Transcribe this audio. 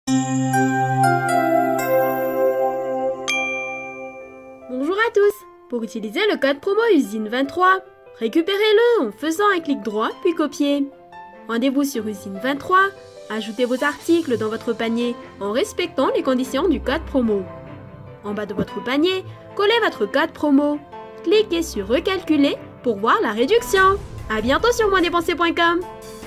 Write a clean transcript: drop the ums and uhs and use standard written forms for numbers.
Bonjour à tous! Pour utiliser le code promo Usine23, récupérez-le en faisant un clic droit puis copier. Rendez-vous sur Usine23, ajoutez vos articles dans votre panier en respectant les conditions du code promo. En bas de votre panier, collez votre code promo. Cliquez sur Recalculer pour voir la réduction. À bientôt sur moindépenser.com.